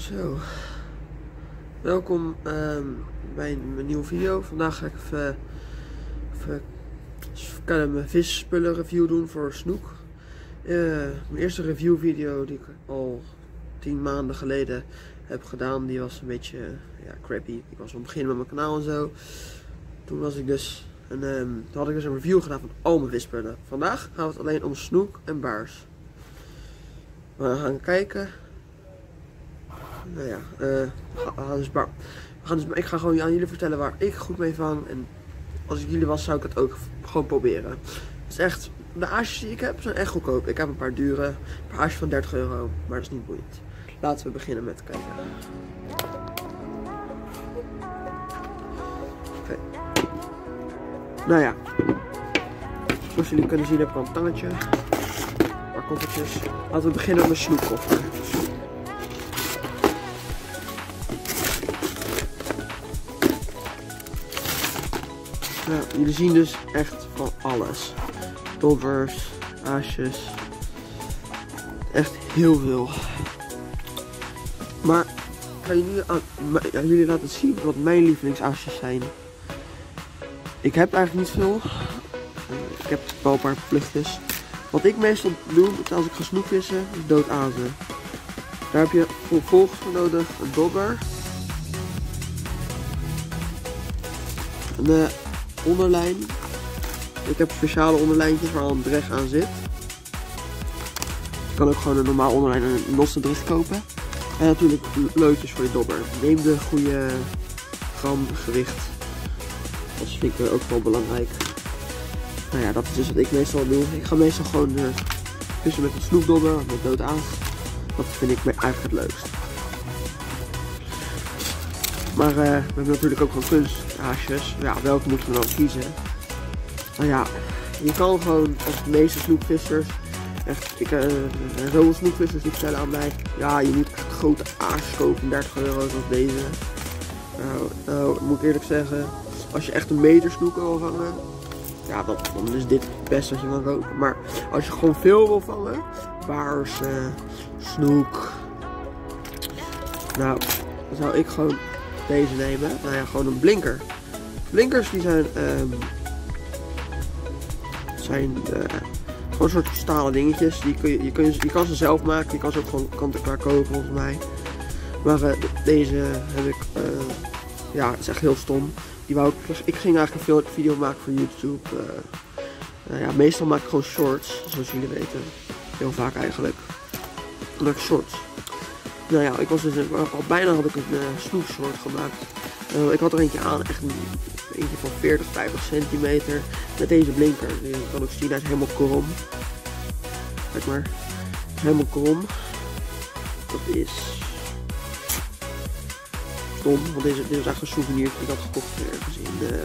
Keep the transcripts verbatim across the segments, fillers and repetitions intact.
Zo, welkom um, bij mijn nieuwe video. Vandaag ga ik even, even, even mijn visspullen review doen voor Snoek. Uh, mijn eerste review video die ik al tien maanden geleden heb gedaan, die was een beetje ja, crappy. Ik was aan het beginnen met mijn kanaal en zo. Toen was ik dus, en, um, toen had ik dus een review gedaan van al mijn visspullen. Vandaag gaat het alleen om Snoek en baars. We gaan kijken. Nou ja, uh, we gaan dus bar. We gaan dus, ik ga gewoon aan jullie vertellen waar ik goed mee vang. En als ik jullie was, zou ik het ook gewoon proberen. Het is echt, de aasjes die ik heb zijn echt goedkoop. Ik heb een paar dure, een paar aasjes van dertig euro, maar dat is niet boeiend. Laten we beginnen met kijken. Okay. Nou ja, zoals jullie kunnen zien heb ik al een tangetje, een paar koffertjes. Laten we beginnen met mijn snoepkoffer. Nou, jullie zien dus echt van alles. Dobbers, aasjes. Echt heel veel. Maar ik ga jullie, aan, ja, jullie laten zien wat mijn lievelingsaasjes zijn. Ik heb eigenlijk niet veel. Ik heb wel een paar vluchtjes. Wat ik meestal doe als ik ga snoekvissen is doodazen. Daar heb je vervolgens voor nodig een dobber. Een uh, onderlijn. Ik heb speciale onderlijntjes waar al een dreg aan zit. Je kan ook gewoon een normaal onderlijn en een losse dreg kopen. En natuurlijk loodjes voor je dobber. Neem de goede gram gewicht. Dat vind ik ook wel belangrijk. Nou ja, dat is dus wat ik meestal doe. Ik ga meestal gewoon uh, vissen met een snoekdobber of met doodaas. Dat vind ik eigenlijk het leukst. Maar uh, we hebben natuurlijk ook gewoon kunstaasjes. Ja, welke moeten we dan kiezen? Nou ja, je kan gewoon als de meeste snoekvissers, echt, ik, uh, zoveel snoekvissers die vertellen aan mij, ja, je moet echt grote aasjes kopen, dertig euro zoals deze. Nou, nou, moet ik eerlijk zeggen, als je echt een meter snoek wil vangen, ja, dan, dan is dit het beste wat je kan kopen. Maar als je gewoon veel wil vangen, baars, uh, snoek, nou, dan zou ik gewoon deze nemen. Nou ja, gewoon een blinker. Blinkers die zijn, um, zijn uh, gewoon een soort stalen dingetjes. Die kun je, je, kun je, je kan ze zelf maken. Je kan ze ook gewoon kant-en-klaar kopen volgens mij. Maar uh, deze heb ik, uh, ja, het is echt heel stom. Die wou ik, ik ging eigenlijk een video maken voor YouTube. Uh, uh, ja, meestal maak ik gewoon shorts, zoals jullie weten. Heel vaak eigenlijk. Dan maak ik shorts. Nou ja, ik was dus al bijna had ik een uh, snoepshort gemaakt. Uh, ik had er eentje aan, echt een eentje van veertig, vijftig centimeter. Met deze blinker. Je kan ook zien, hij is helemaal krom. Kijk maar. Hij is helemaal krom. Dat is stom, want deze, dit is echt een souvenir die ik had gekocht ergens in, uh,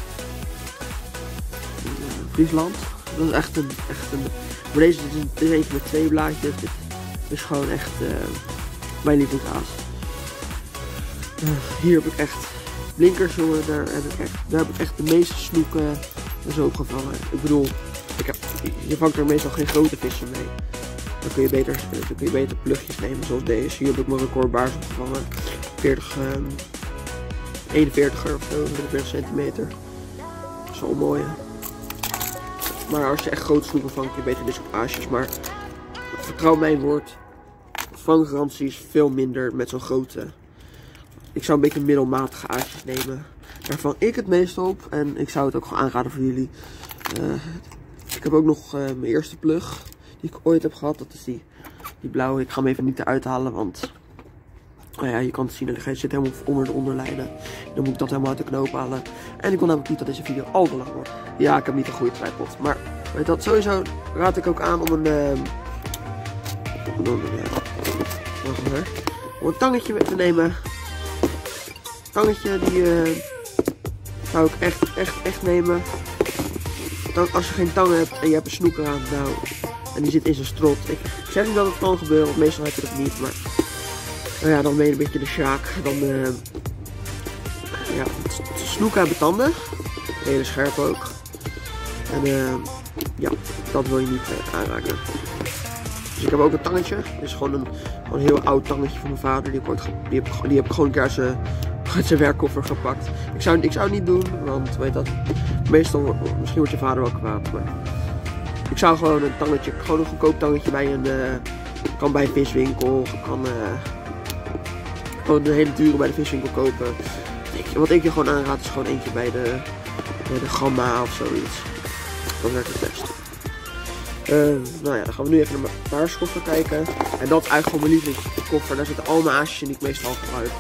in uh, Friesland. Dat is echt een, echt een. Maar deze dit is, dit is eentje met twee blaadjes. Dit is gewoon echt uh, mijn lievelingsaas. Uh, hier heb ik echt blinkers, jongen. Daar heb ik echt, daar heb ik echt de meeste snoeken zo op gevangen. Ik bedoel, ik heb, je vangt er meestal geen grote vissen mee. Dan kun je beter, dan kun je beter plugjes nemen zoals deze. Hier heb ik mijn recordbaars opgevangen. veertig, um, eenenveertiger of zo, eenenveertig centimeter. Dat is wel mooi. Maar als je echt grote snoeken vangt, kun je beter dit soort aasjes. Maar vertrouw mijn woord, vanggarantie is veel minder met zo'n grote. Ik zou een beetje middelmatige aasjes nemen. Daar vang ik het meestal op. En ik zou het ook gewoon aanraden voor jullie. Uh, ik heb ook nog uh, mijn eerste plug die ik ooit heb gehad. Dat is die, die blauwe. Ik ga hem even niet eruit halen, want nou ja, je kan het zien. Hij zit helemaal onder de onderlijnen. Dan moet ik dat helemaal uit de knoop halen. En ik wil namelijk niet dat deze video al te lang wordt. Ja, ik heb niet een goede tripod. Maar weet dat, sowieso raad ik ook aan om een... Uh, om een, uh, om een tangetje te nemen. Tangetje die uh, zou ik echt, echt, echt nemen. Dan, als je geen tang hebt en je hebt een snoeker aan, nou, en die zit in zijn strot. Ik zeg niet dat het kan gebeuren, want meestal heb je dat niet, maar nou ja, dan ben je een beetje de sjaak. Dan, uh, ja, snoeken hebben tanden, hele scherp ook. En uh, ja, dat wil je niet uh, aanraken. Dus ik heb ook een tangetje. Dit is gewoon een Gewoon een heel oud tangetje van mijn vader. Die heb ik, ooit die heb, die heb ik gewoon een keer uit zijn, uit zijn werkkoffer gepakt. Ik zou, ik zou het niet doen, want weet dat, meestal, misschien wordt je vader wel kwaad. Maar ik zou gewoon een tangetje, gewoon een goedkoop tangetje bij een, uh, kan bij een viswinkel, kan uh, gewoon een hele dure bij de viswinkel kopen. Wat ik je gewoon aanraad is gewoon eentje bij de, bij de Gamma of zoiets. Dat werkt het best. Uh, nou ja, dan gaan we nu even naar mijn baarskoffer kijken. En dat is eigenlijk gewoon mijn lievelingskoffer. Daar zitten al mijn aasjes in die ik meestal gebruik.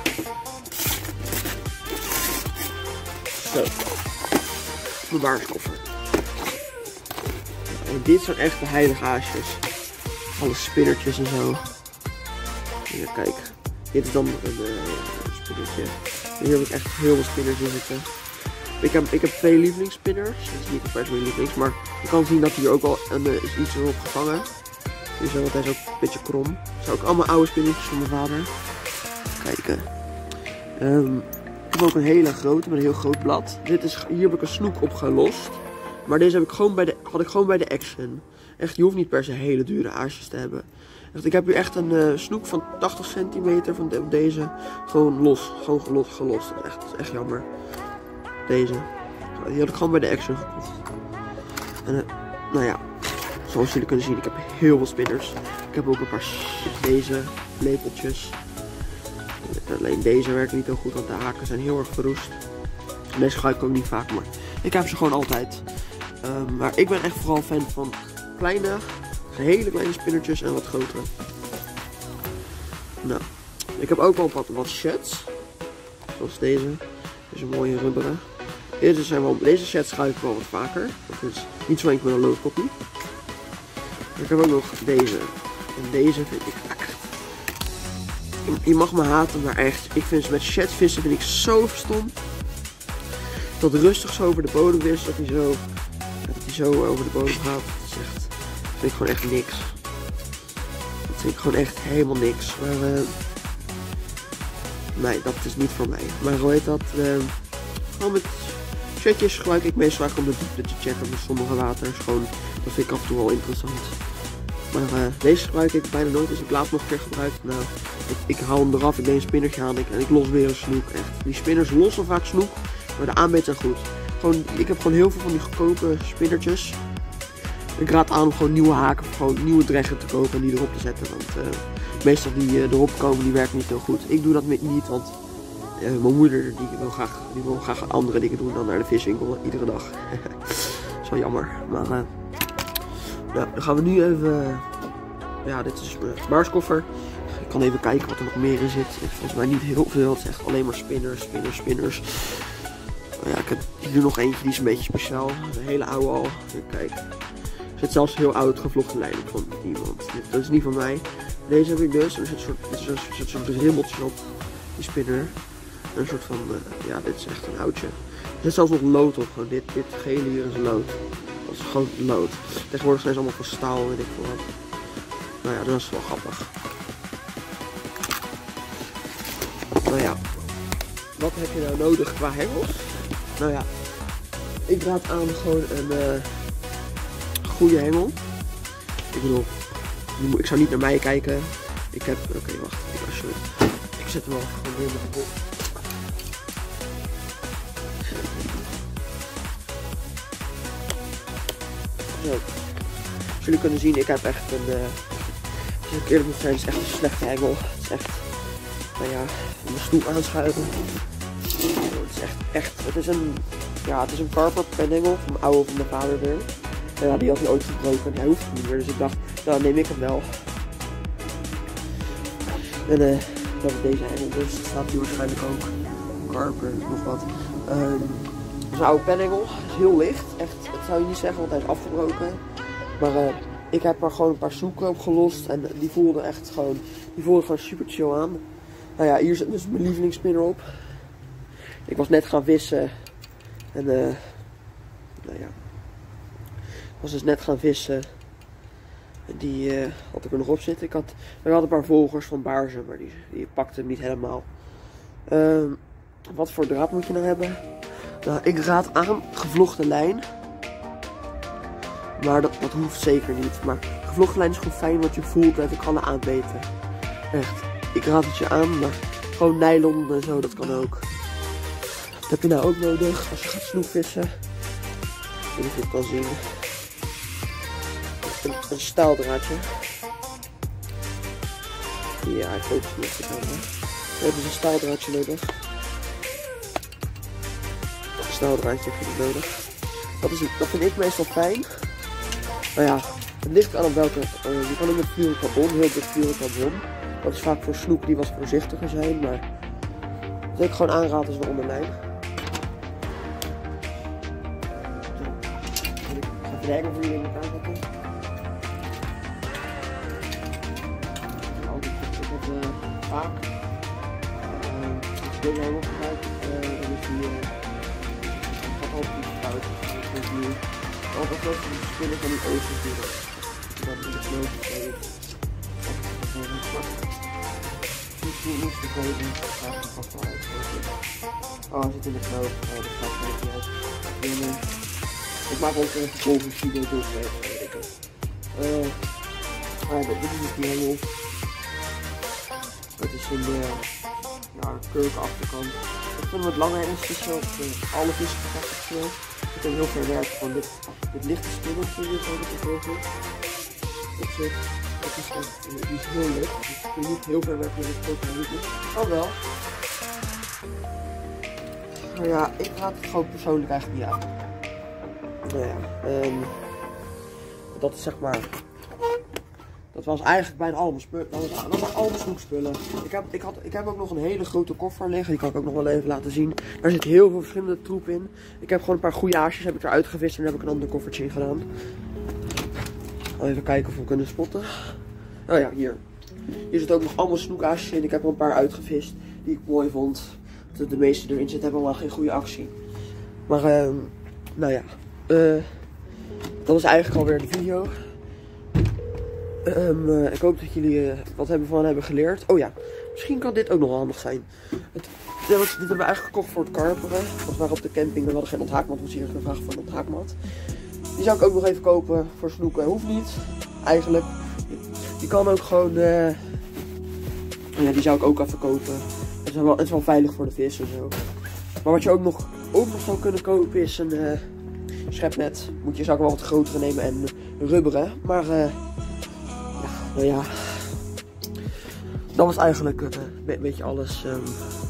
Zo. Mijn baarskoffer. En dit zijn echt de heilige aasjes. Alle spinnertjes en zo. Hier, kijk. Dit is dan een uh, spinnertje. Hier heb ik echt heel veel spinners in zitten. Ik heb, ik heb twee lievelingsspinners. Dat is niet per se mijn lievelings, maar je kan zien dat hier ook al een, uh, is iets erop gevangen. Dus uh, want hij is ook een beetje krom. Dat zijn ook allemaal oude spinnertjes van mijn vader. Kijken. Um, ik heb ook een hele grote met een heel groot blad. Dit is, hier heb ik een snoek op gelost. Maar deze heb ik gewoon bij de, had ik gewoon bij de Action. Echt, je hoeft niet per se hele dure aasjes te hebben. Echt, ik heb hier echt een uh, snoek van tachtig centimeter van de, deze. Gewoon los. Gewoon gelost. gelost. Dat is echt, dat is echt jammer. Deze. Die had ik gewoon bij de Action gekocht. En uh, nou ja. Zoals jullie kunnen zien, ik heb heel veel spinners. Ik heb ook een paar deze lepeltjes. Alleen deze werken niet heel goed, want de haken zijn heel erg verroest. Deze gebruik ik ook niet vaak, maar ik heb ze gewoon altijd. Um, maar ik ben echt vooral fan van kleine, hele kleine spinnertjes en wat grotere. Nou, ik heb ook wel wat, wat sheds. Zoals deze. Deze mooie rubberen. Deze, zijn wel, deze sheds gebruik ik wel wat vaker. Dat is niet zo enkel met een loodkoppie. Ik heb ook nog deze. En deze vind ik echt... Je mag me haten, maar echt. Ik vind ze met sheds vissen vind ik zo stom. Dat rustig zo over de bodem is. Dat hij zo, dat hij zo over de bodem gaat. Dat is echt, dat vind ik gewoon echt niks. Dat vind ik gewoon echt helemaal niks. Maar uh, nee, dat is niet voor mij. Maar hoe heet dat? Uh, gewoon met shedjes gebruik ik meestal om de diepte te checken met sommige waters. Gewoon, dat vind ik af en toe wel interessant. Maar uh, deze gebruik ik bijna nooit, dus ik laat nog een keer gebruiken. Nou, ik, ik haal hem eraf, ik neem een spinnertje aan ik, en ik los weer een snoek. Echt. Die spinners lossen vaak snoek, maar de aanbeet zijn goed. Gewoon, ik heb gewoon heel veel van die goedkope spinnertjes. Ik raad aan om gewoon nieuwe haken, of gewoon nieuwe dreggen te kopen en die erop te zetten. Want uh, meestal die uh, erop komen, die werken niet heel goed. Ik doe dat niet, want uh, mijn moeder die wil, graag, die wil graag andere dingen doen dan naar de viswinkel iedere dag. Dat is wel jammer, maar... Uh, Nou, dan gaan we nu even, uh, ja, dit is mijn baarskoffer. Ik kan even kijken wat er nog meer in zit. Volgens mij niet heel veel, het is echt alleen maar spinners, spinners, spinners. Nou ja, ik heb hier nog eentje, die is een beetje speciaal. Een hele oude al. Kijk, er zit zelfs heel oud gevlochten lijn op van iemand. Dat is niet van mij. Deze heb ik dus, er zit een soort, er zit een soort ribbeltje op, die spinner. Een soort van, uh, ja, dit is echt een oudje. Er zit zelfs nog lood op, gewoon dit, dit gele hier is lood. Dat is gewoon lood. Tegenwoordig zijn ze allemaal van staal, weet ik veel wat. Nou ja, dat is wel grappig. Nou ja, wat heb je nou nodig qua hengels? Nou ja, ik raad aan gewoon een uh, goede hengel. Ik bedoel, ik zou niet naar mij kijken. Ik heb, oké okay, wacht, ik, sorry. Ik zet hem al gewoon weer met de bol. Zo. Als jullie kunnen zien, ik heb echt een, uh, als ik eerlijk moet zijn, het is echt een slechte hengel. Het is echt, nou ja, mijn stoel aanschuiven. Het is echt, echt, het is een, ja, het is een Carper penhengel van mijn oude van mijn vader weer. En ja, die had hij ooit gebroken en hij hoeft niet meer, dus ik dacht, nou neem ik hem wel. En uh, dat is deze hengel, dus het staat hier waarschijnlijk ook. Carper, nog wat. Um, Het is een oude penhengel, het is heel licht, echt, dat zou je niet zeggen, want hij is afgebroken. Maar uh, ik heb er gewoon een paar snoeken op gelost en die voelden echt gewoon, die voelden gewoon super chill aan. Nou ja, hier zit dus mijn lievelingsspinner op. Ik was net gaan vissen en uh, nou ja, ik was dus net gaan vissen en die uh, had ik er nog op zitten. Ik had, er had een paar volgers van baarzen, maar die, die pakte hem niet helemaal. Uh, wat voor draad moet je nou hebben? Nou, ik raad aan gevlochten lijn. Maar dat, dat hoeft zeker niet. Maar gevlochten lijn is gewoon fijn, want je voelt dat ik alle aanbeten. Echt, ik raad het je aan, maar gewoon nylon en zo, dat kan ook. Dat heb je nou ook nodig als je gaat snoekvissen. Ik weet niet of je het kan zien. Een, een staaldraadje. Ja, ik hoop het niet te komen. We hebben een staaldraadje nodig. Een staaldraadje heb je nodig. Dat, is, dat vind ik meestal fijn. Maar ja, het ligt aan op welke. Uh, je kan ook met fluorocarbon, heel dik fluorocarbon. Dat is vaak voor snoek die wat voorzichtiger zijn, maar wat ik gewoon aanraad is een onderlijn. Ik ga even kijken voor jullie in elkaar zetten. Ik heb uh, vaak uh, dit helemaal gebruikt. Uh, dan is die uh, gaat altijd iets fout. Dus die altijd zo van de spullen van die oven natuurlijk. Dat is het nodig. Niet te geven, gaat het vast wel uit. Oh, hij zit in de knoop. Oh, dat gaat een beetje uit. Ik maak ook een volgende video door te weten. Uh, ah, dit is niet helemaal. Het is een uh, ja, kurken achterkant. Ik vind het langer is tussen uh, alle vissen gepakt. Ik kan heel ver werken van dit, dit lichte spinneltje hier zo dat ik over. Dat zit. Dat is echt, die is heel leuk. Dus ik kun niet heel ver weg met het foto's. Oh wel. Nou ja, ik raad het gewoon persoonlijk eigenlijk niet aan. Nou ja, um, dat is zeg maar. Dat was eigenlijk bijna allemaal spullen. Dat was, dat was allemaal snoekspullen. Ik heb, ik, had, ik heb ook nog een hele grote koffer liggen. Die kan ik ook nog wel even laten zien. Daar zit heel veel verschillende troep in. Ik heb gewoon een paar goede aasjes heb ik eruit gevist en daar heb ik een ander koffertje in gedaan. Even kijken of we kunnen spotten. Oh ja, hier. Hier zit ook nog allemaal snoekaasjes in. Ik heb er een paar uitgevist die ik mooi vond. De, de meeste erin zitten hebben allemaal geen goede actie. Maar, uh, nou ja. Uh, dat is eigenlijk alweer de video. Um, uh, ik hoop dat jullie uh, wat hebben van hebben geleerd. Oh ja, misschien kan dit ook nog handig zijn. Het, dit, was, dit hebben we eigenlijk gekocht voor het karperen. Want we waren op de camping, we hadden geen onthaakmat. We hebben hier gevraagd voor een onthaakmat. Die zou ik ook nog even kopen voor snoeken. Hoeft niet, eigenlijk. Die kan ook gewoon, uh... ja, die zou ik ook even kopen. Het is wel, het is wel veilig voor de vis en zo. Maar wat je ook nog, ook nog zou kunnen kopen is een uh, schepnet. Moet je, zou ik wel wat grotere nemen en uh, rubberen. Maar, uh, ja, nou ja. Dat was eigenlijk uh, een beetje alles. Um...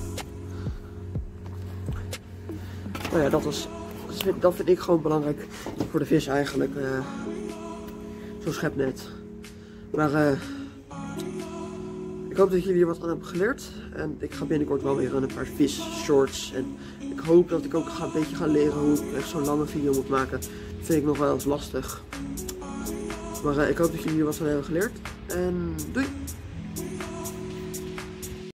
Nou ja, dat was... Dat vind ik gewoon belangrijk voor de vis eigenlijk. Uh, Zo'n schepnet. Maar uh, ik hoop dat jullie hier wat aan hebben geleerd. En ik ga binnenkort wel weer aan een paar vis shorts. En ik hoop dat ik ook ga, een beetje ga leren hoe ik echt zo'n lange video moet maken. Dat vind ik nog wel eens lastig. Maar uh, ik hoop dat jullie hier wat aan hebben geleerd. En doei!